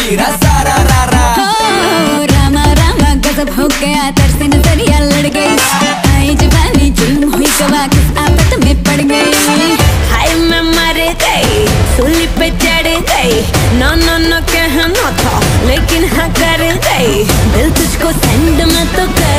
मेरा सारा रारा। रामा रामा गजब हो गया, तरसे नजरिया लड़ गई, आई जवानी जुल्म हुई गवा, किस आफत में पड़ गई। हाय मैं मर गई, सूली पे चढ़ गई, नो नो नो कहना था लेकिन हाँ कर गई, दिल तुझको सेंड में तो कर